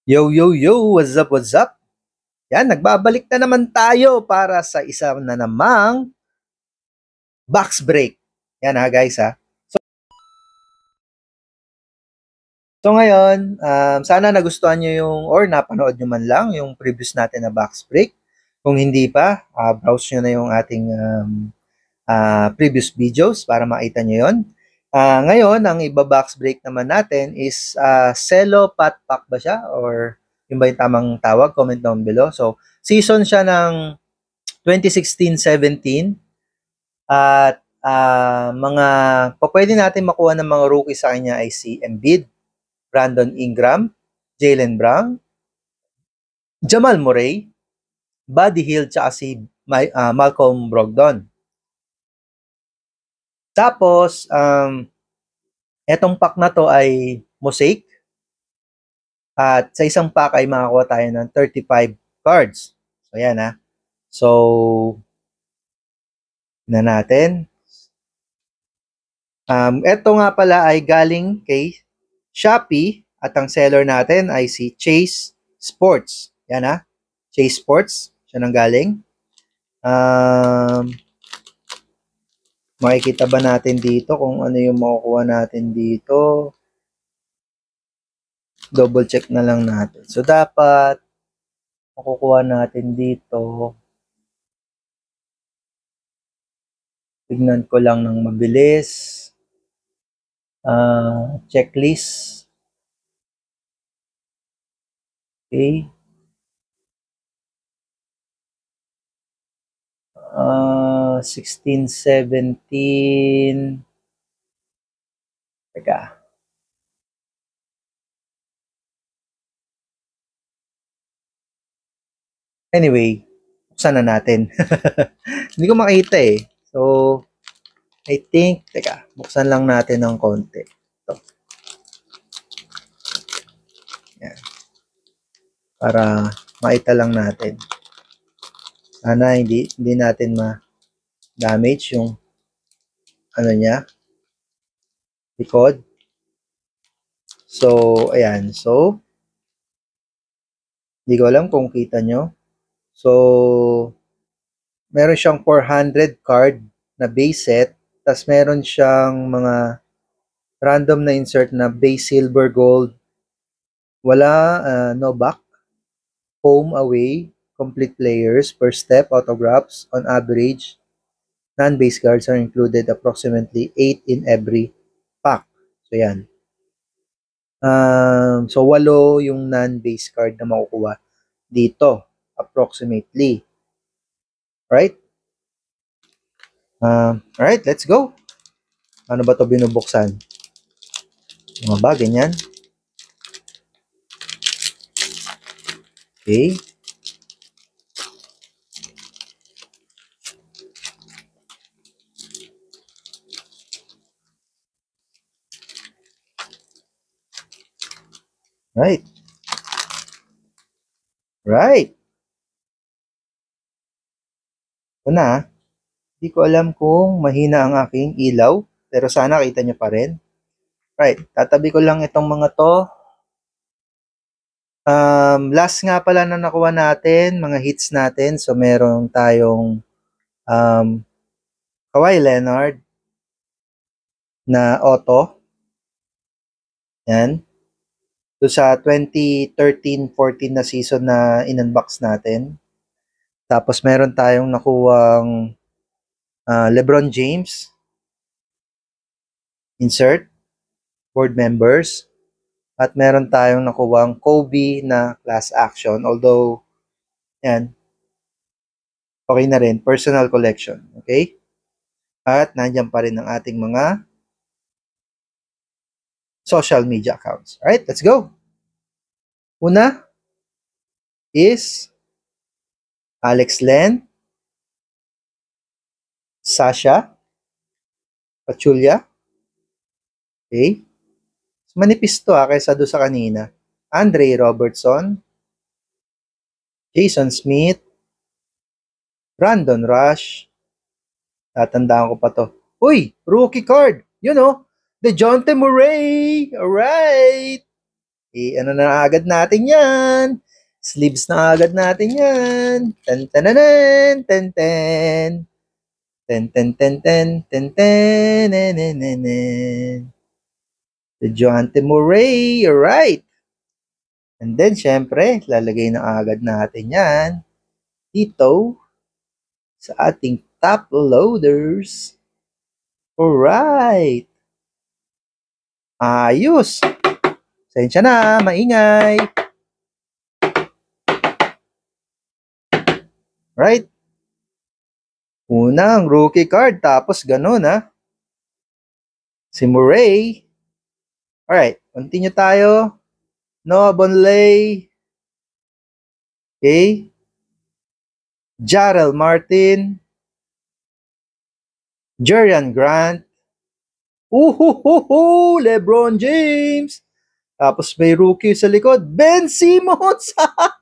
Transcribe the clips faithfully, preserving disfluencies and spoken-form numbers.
Yo, yo, yo! What's up, what's up? Yan, nagbabalik na naman tayo para sa isa na namang box break. Yan ha, guys ha. So, so ngayon, um, sana nagustuhan nyo yung, or napanood nyo man lang yung previous natin na box break. Kung hindi pa, uh, browse nyo na yung ating um, uh, previous videos para makita nyo yun. Uh, ngayon, ang iba-box break naman natin is uh, Cello Pat Pack ba siya? Or yung ba yung tamang tawag? Comment down below. So, season siya ng twenty sixteen seventeen at uh, mga pwede natin makuha ng mga rookie sa kanya ay si Embiid, Brandon Ingram, Jaylen Brown, Jamal Murray, Buddy Hield, tsaka si uh, Malcolm Brogdon. Tapos, um, etong pack na to ay mosaic. At sa isang pack ay makakuha tayo ng thirty-five cards. So, yan ha. So, na natin. Um, ito nga pala ay galing kay Shopee at ang seller natin ay si Chase Sports. Yan ha. Chase Sports. Siya nang galing. Um, makikita ba natin dito kung ano yung makukuha natin dito? Double check na lang natin. So, dapat makukuha natin dito. Tignan ko lang ng mabilis. Uh, checklist. Okay. Uh, sixteen, seventeen. Teka. Anyway, buksan na natin. Hindi ko makita eh. So, I think, teka, buksan lang natin ng konti. Ito. Yan. Para makita lang natin. Sana hindi, hindi natin ma-damage yung ano niya. Likod. So, ayan. So, hindi ko alam kung kita nyo. So, meron siyang four hundred card na base set. Tapos meron siyang mga random na insert na base silver gold. Wala, uh, no back. Home, away, complete players, per step, autographs, on average. Non-base cards are included approximately eight in every pack. So, yan. Um, so, walo yung non-base card na makukuha dito. Approximately. Right? Um, alright, let's go. Ano ba to binubuksan? Mga ba, ganyan. Okay. Right. Right. Ito na. Hindi ko alam kung mahina ang aking ilaw, pero sana kita nyo pa rin. Right. Tatabi ko lang itong mga to. Um, last nga pala na nakuha natin, mga hits natin. So, meron tayong um, Kawhi Leonard na auto. Yan. So, sa twenty thirteen fourteen na season na in-unbox natin. Tapos, meron tayong nakuwang uh, LeBron James. Insert. Board members. At meron tayong nakuwang Kobe na class action. Although, yan. Okay na rin. Personal collection. Okay? At nandiyan pa rin ang ating mga social media accounts. Alright, let's go. Una is Alex Len, Sasha, Pachulia. Okay. Manipis to ah, kaysa doon sa kanina. Andre Robertson, Jason Smith, Brandon Rush. Tatandaan ko pa to. Uy, rookie card. You know, DeJounte Murray. Alright. Eh, ano na agad natin yan? Sleeves na agad natin yan. Ten ten ten ten ten ten ten ten ten ten ten ten The Dejounte Murray, alright. And then, syempre, lalagay na agad natin yan dito sa ating top loaders. Alright. Ayos. Sensya na, maingay. Right? Unang rookie card, tapos ganun ha. Si Murray. Alright, continue tayo. Noah Bonley. Okay. Jarrell Martin. Jerian Grant. Uhuhuhu! LeBron James. Tapos may rookie sa likod. Ben Simmons!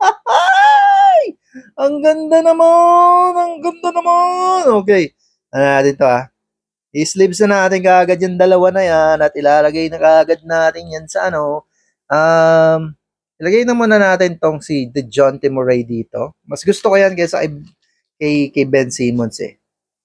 Ang ganda naman! Ang ganda naman! Okay. Ano natin to ah. I-sleeves na natin kaagad yung dalawa na yan at ilalagay na kaagad natin yan sa ano. Um, ilagay na muna natin tong si Dejounte Murray dito. Mas gusto ko yan kaysa kay, kay, kay Ben Simmons eh.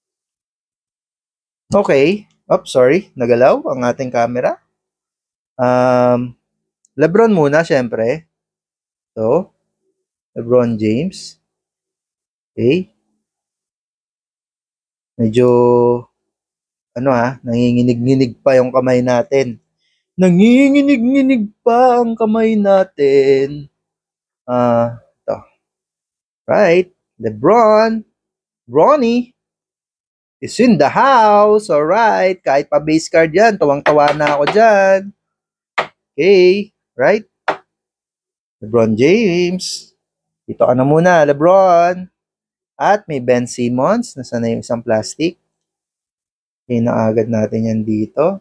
Okay. Oops, sorry. Nagalaw ang ating camera. Um, LeBron muna, syempre. So, LeBron James. Okay. Medyo, ano ah, nanginginig-nginig pa yung kamay natin. Nanginginig-nginig pa ang kamay natin. Ah, uh, ito. Right. LeBron. Bronny. Is in the house. Alright. Kahit pa base card yan, tuwang-tawa na ako dyan. Okay. Right? LeBron James. Dito ka na muna, LeBron. At may Ben Simmons. Nasaan na yung isang plastic? Okay, naagad natin yan dito.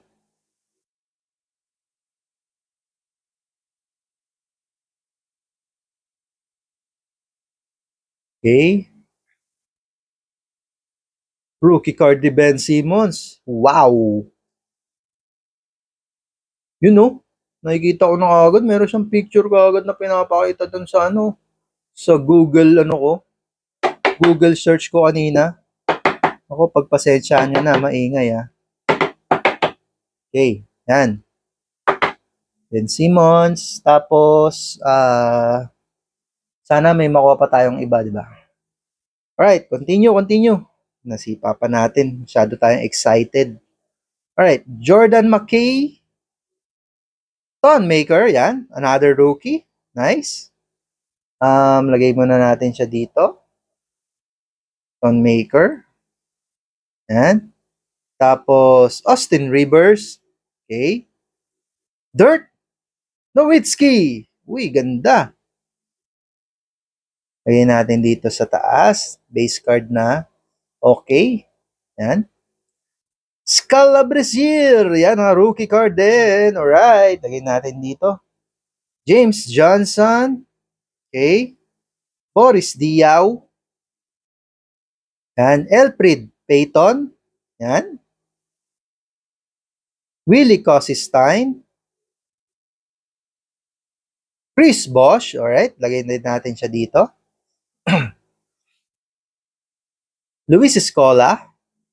Okay. Rookie card ni Ben Simmons. Wow! You know, nakikita ko na agad. Meron siyang picture kaagad na pinapakita dun sa ano. Sa Google, ano ko. Google search ko kanina. Ako, pagpasensyaan nyo na, maingay ha. Okay, yan. Ben Simmons. Tapos, ah, uh, sana may makuha pa tayong iba, di ba? Alright, continue, continue. Nasipa pa natin. Masyado tayong excited. Alright, Jordan McKay. Thon Maker, yan. Another rookie. Nice. Um, lagay muna natin siya dito. Thon Maker. Yan. Tapos, Austin Rivers. Okay. Dirk Nowitzki. Uy, ganda. Lagay natin dito sa taas. Base card na. Okay. Yan. Scalabrisier. Yan, ang rookie card din. Alright. Lagay natin dito. James Johnson. Okay. Boris Diaw. Yan. Elfrid Payton. Yan. Willie Cosistine. Chris Bosh. Alright. Lagay natin siya dito. Luis Escola.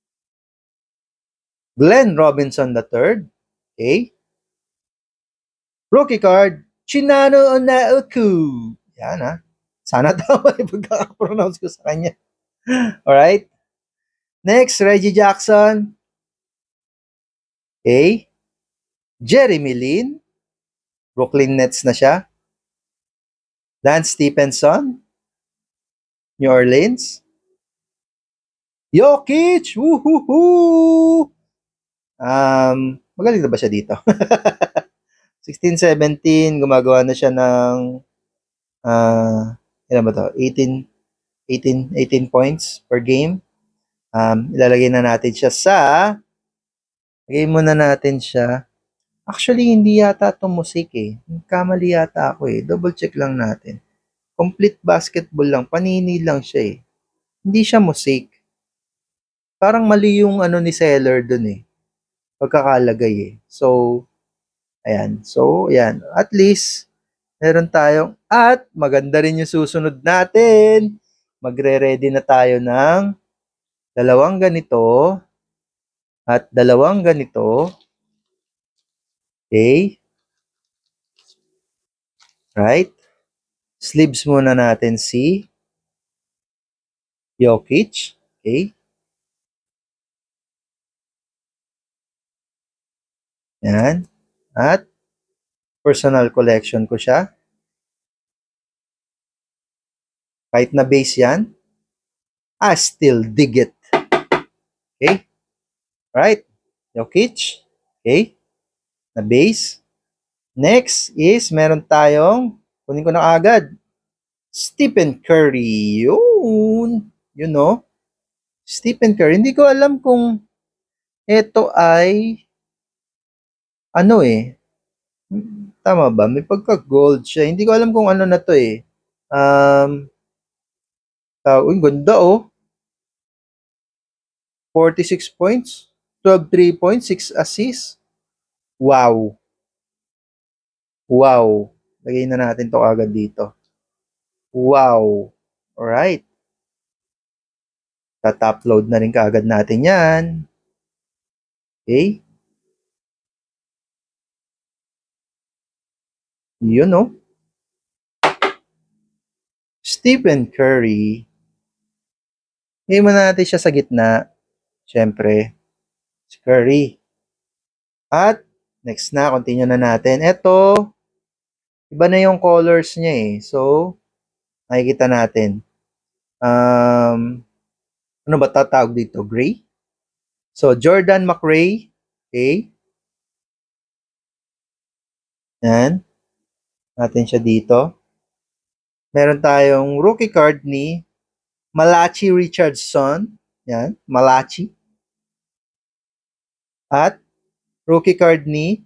Glenn Robinson the third. Okay. Rookie card. Chinano Onaoku. Yan ha. Sana tama yung pagkakapronounce ko sa kanya. Alright. Next, Reggie Jackson. Okay. Jeremy Lin. Brooklyn Nets na siya. Lance Stephenson. New Orleans. Jokic. Woohoo! Um, magaling na ba siya dito? sixteen seventeen, gumagawa na siya ng uh, ilan ba to? eighteen, eighteen, eighteen points per game. Um, ilalagay na natin siya sa lagay muna natin siya. Actually, hindi yata ito musik eh. Kamali yata ako eh. Double check lang natin. Complete basketball lang. Panini lang siya eh. Hindi siya musik. Parang mali yung ano ni seller dun eh. Pagkakalagay eh. So, ayan. So, ayan. At least, Meron tayong, at maganda rin yung susunod natin. Magre-ready na tayo ng dalawang ganito at dalawang ganito. Okay? Right? Sleeves muna natin si Jokic. Okay? Yan. At personal collection ko siya. Kahit na base yan, I still dig it. Okay? Right? Jokic. Okay? Na base. Next is, meron tayong, kunin ko na agad, Stephen Curry. Yun. You know? Stephen Curry. Hindi ko alam kung ito ay, ano eh, tama ba? May pagka-gold siya. Hindi ko alam kung ano na to eh. Um, uh, uy, ganda oh. forty-six points, twelve three points, six assists. Wow. Wow. Lagay na natin to agad dito. Wow. Alright. Tat-upload na rin kaagad natin yan. Okay. Yun no. Stephen Curry. Ngayon mo natin siya sa gitna. Siyempre. Si Curry. At next na, continue na natin. Ito, iba na yung colors niya eh. So, makikita natin. Um, ano ba tatawag dito? Gray? So, Jordan McRae. Okay. Yan. Natin siya dito. Meron tayong rookie card ni Malachi Richardson. Yan. Malachi. At rookie card ni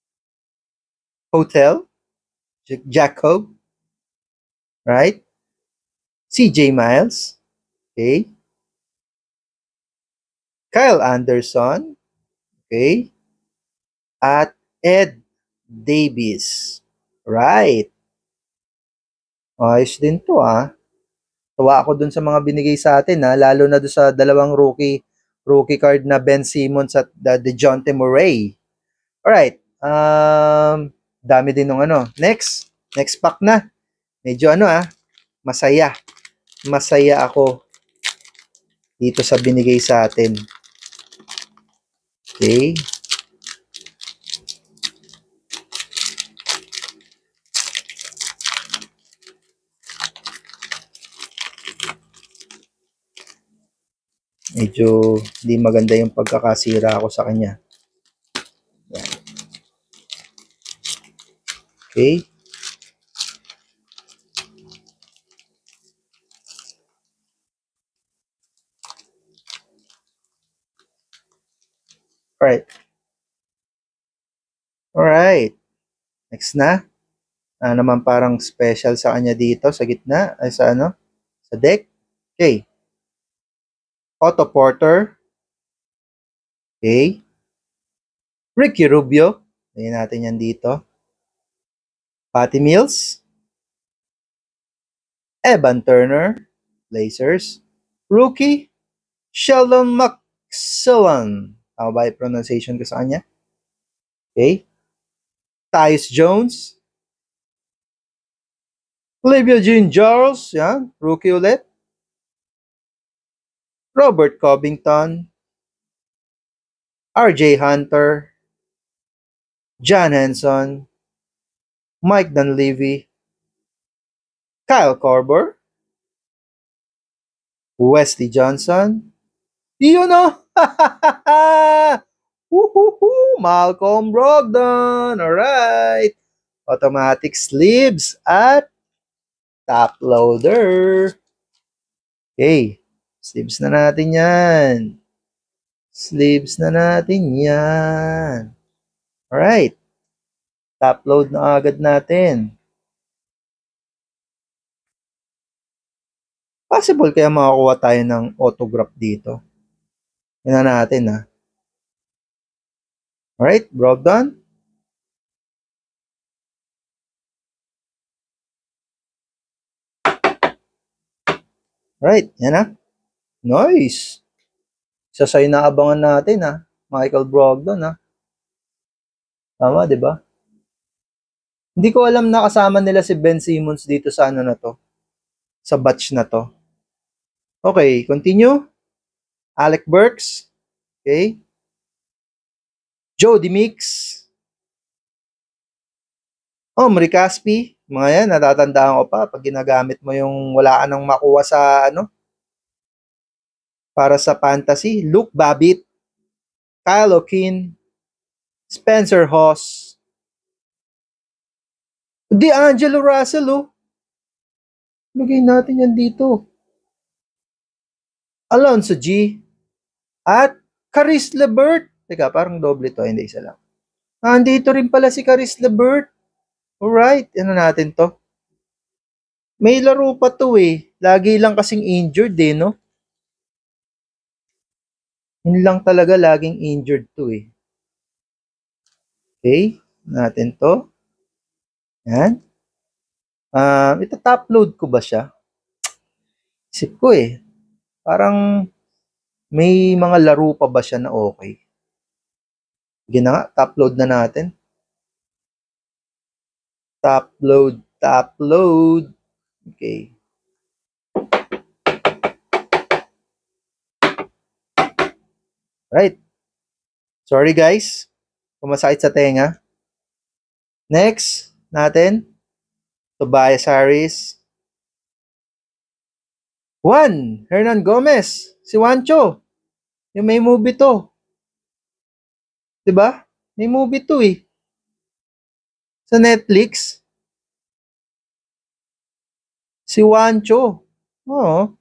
Hotel. Jacob. Right? C J Miles. Okay. Kyle Anderson. Okay. At Ed Davis. Right. Ayos din to ah. Tuwa ako dun sa mga binigay sa atin ha. Lalo na dun sa dalawang rookie rookie card na Ben Simmons at uh, DeJounte Murray. Alright. Um, dami din ng ano. Next. Next pack na. Medyo ano ah. Masaya. Masaya ako dito sa binigay sa atin. Okay. Medyo hindi maganda yung pagkakasira ako sa kanya. Yan. Okay. Alright. Alright. Next na. Ah, naman parang special sa kanya dito sa gitna. Ay sa ano? Sa deck. Okay. Otto Porter. Okay. Ricky Rubio. Lagyan natin yan dito. Patty Mills. Evan Turner. Blazers. Rookie. Sheldon McSillan. Tama ba yung pronunciation ko sa kanya? Okay. Tyus Jones. Olivia Jean Charles. Yan. Rookie ulit. Robert Covington. R J Hunter. John Henson. Mike Dunleavy. Kyle Korver. Wesley Johnson. You know? Woohoo! Malcolm Brogdon. Alright. Automatic sleeves at top loader. Okay. Sleeves na natin yan. Sleeves na natin yan. Alright. Top load na agad natin. Possible kaya makakuha tayo ng autograph dito. Yan na natin ha. Alright, Brogdon. Right, yan na. Nice. Isa sa inaabangan natin ha. Michael Brogdon ha. Tama, di ba? Hindi ko alam na kasama nila si Ben Simmons dito sa ano na to. Sa batch na to. Okay, continue. Alec Burks. Okay. Joe DeMix. Oh, Marie Caspi. Mga yan, natatandaan ko pa pag ginagamit mo yung wala ka nang makuha sa ano, para sa fantasy. Luke Babbitt. Kyle O'Keefe. Spencer Hawes. D'Angelo Russell, oh. Lagay natin yan dito. Alonzo G. At Caris LeVert. Teka, parang doble to. Hindi, isa lang. Nandito rin pala si Caris LeVert. Alright, ano natin to? May laro pa to eh. Lagi lang kasing injured eh, no? Yun lang talaga laging injured to eh. Okay, natin to. Yan. Uh, ito top load ko ba siya? Isip ko eh. Parang may mga laro pa ba siya na okay? Sige na nga, top load na natin. Top load, top load. Okay. Right. Sorry guys. Kumasakit sa tenga. Next natin. Tobias Harris. Juan Hernan Gomez. Si Juancho. Yung may movie to. Diba? May movie to eh. Sa Netflix. Si Juancho. Oo.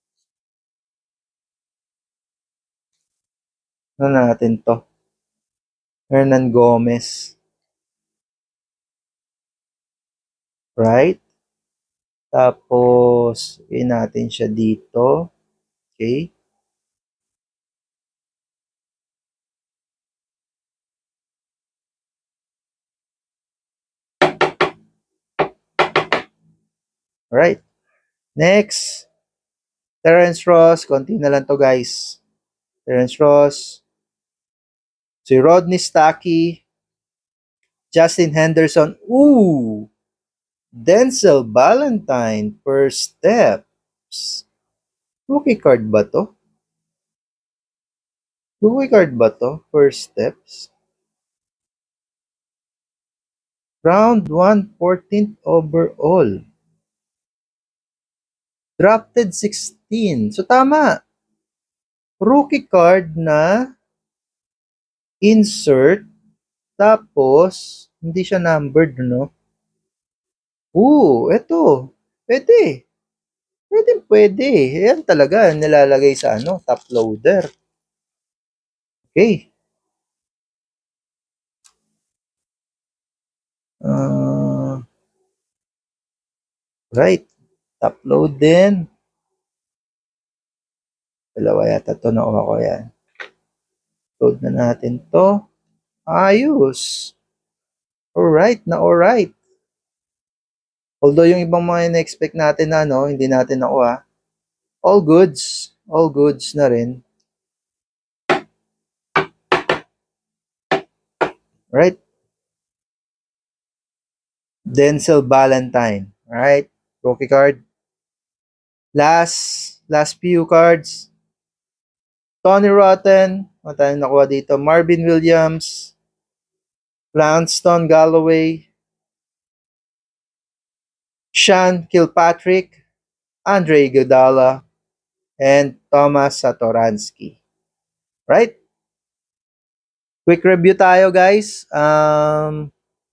Ano natin to? Hernan Gomez. Right? Tapos, i natin siya dito. Okay? Alright. Next. Terrence Ross. Konti na lang to guys. Terrence Ross. Si Rodney Stuckey. Justin Henderson. Ooh! Denzel Valentine. First steps. Rookie card ba to? Rookie card ba to? First steps. Round one, fourteenth overall. Drafted sixteen. So, tama. Rookie card na insert. Tapos, hindi siya numbered, no? Oo, eto. Pwede. Pwede, pwede. Yan talaga, nilalagay sa ano, top loader. Okay. Uh, right. Top load din. Dalawa yata ito nakuha ko yan. Load na natin to. Ayos. Alright na alright. Although yung ibang mga in-expect natin na ano, hindi natin nakuha. All goods. All goods na rin. Right? Denzel Valentine. Alright? Rookie card. Last, last few cards. Tony Rotten. Ano tayong nakuha dito? Marvin Williams. Lanston Galloway. Sean Kilpatrick. Andre Iguodala. And Thomas Satoransky. Right? Quick review tayo guys. Um,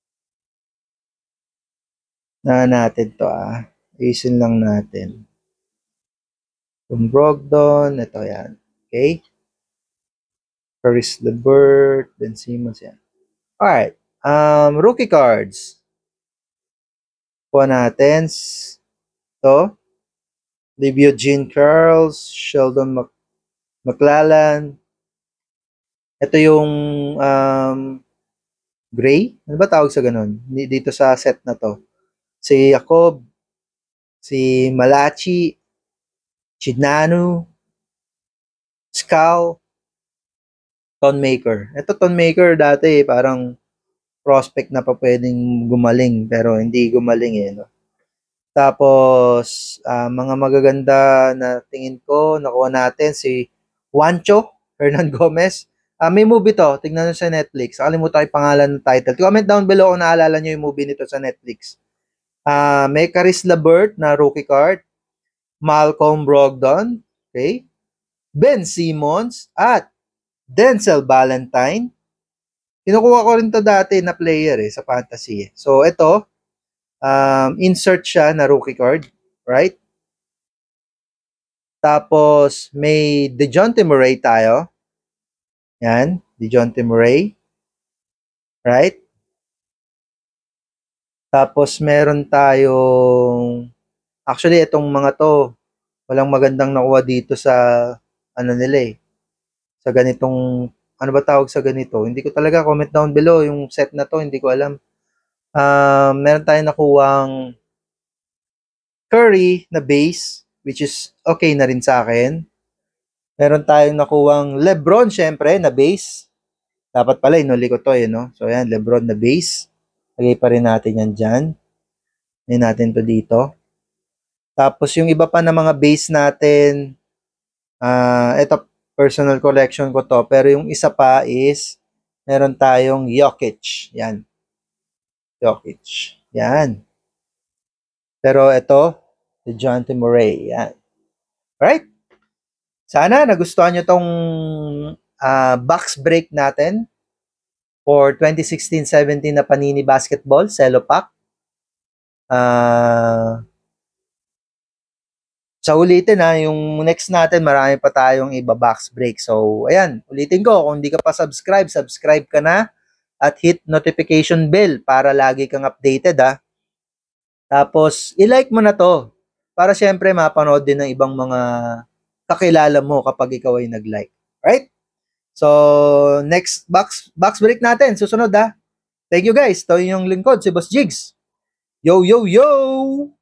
na natin to ah. Ayusin lang natin. From Brogdon. Ito yan. Okay? Caris LeVert. Ben Simmons yan. Alright. Um, rookie cards. Po natin. Ito. Livio Jean Charles. Sheldon Mc McClellan. Ito yung um, gray. Ano ba tawag sa ganun? Dito sa set na to. Si Jacob. Si Malachi. Chinanu, Scal, Tonmaker. Ito Tonmaker dati parang prospect na pa pwedeng gumaling pero hindi gumaling eh. No? Tapos, uh, mga magaganda na tingin ko, nakuha natin si Juancho Hernan Gomez. Uh, may movie to, tignan nyo sa Netflix. Nakalimutan ko yung pangalan ng title. Comment down below kung naalala nyo yung movie nito sa Netflix. Uh, may Caris Labert na rookie card. Malcolm Brogdon. Okay. Ben Simmons at Denzel Valentine. Kinukuha ko rin to dati na player eh, sa fantasy. So, ito, um, insert siya na rookie card, right? Tapos, may DeJounte Murray tayo. Yan, DeJounte Murray. Right? Tapos, meron tayong, actually, itong mga to, walang magandang nakuha dito sa, ano nila eh, sa ganitong, ano ba tawag sa ganito? Hindi ko talaga, comment down below, yung set na to, hindi ko alam. Um, meron tayong nakuwang Curry na base, which is okay na rin sa akin. Meron tayong nakuwang Lebron, syempre, na base. Dapat pala, inuli ko to eh, no? So, ayan, Lebron na base. Lagay pa rin natin yan dyan. Lagay natin to dito. Tapos, yung iba pa na mga base natin, uh, ito, personal collection ko to. Pero yung isa pa is, meron tayong Jokic. Yan. Jokic. Yan. Pero ito, DeJounte Murray. Yan. Alright? Sana nagustuhan nyo tong uh, box break natin for twenty sixteen seventeen na Panini Basketball, Cello Pack. Uh, sa ulitin ha, yung next natin, marami pa tayong iba box break. So, ayan, ulitin ko, kung hindi ka pa subscribe, subscribe ka na at hit notification bell para lagi kang updated ha. Tapos, i-like mo na to para syempre mapanood din ng ibang mga kakilala mo kapag ikaw ay nag-like. Right? So, next box box break natin. Susunod ha. Thank you guys. Ito yung lingkod, si Boss Jigs. Yo, yo, yo!